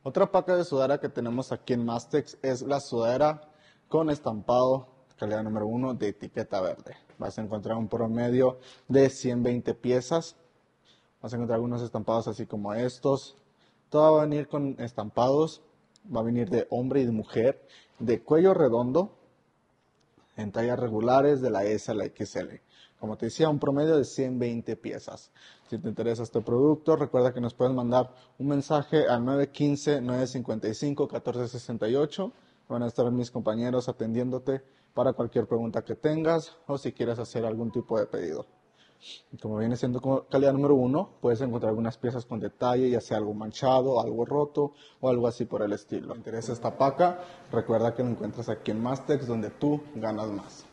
Otra paca de sudadera que tenemos aquí en Mastex es la sudadera con estampado calidad número 1 de etiqueta verde. Vas a encontrar un promedio de 120 piezas. Vas a encontrar algunos estampados así como estos. Todo va a venir con estampados. Va a venir de hombre y de mujer, de cuello redondo, en tallas regulares de la S a la XL. Como te decía, un promedio de 120 piezas. Si te interesa este producto, recuerda que nos puedes mandar un mensaje al 915-955-1468. Van a estar mis compañeros atendiéndote para cualquier pregunta que tengas o si quieres hacer algún tipo de pedido. Como viene siendo calidad número 1, puedes encontrar algunas piezas con detalle, ya sea algo manchado, algo roto o algo así por el estilo. Si te interesa esta paca, recuerda que lo encuentras aquí en Mastex, donde tú ganas más.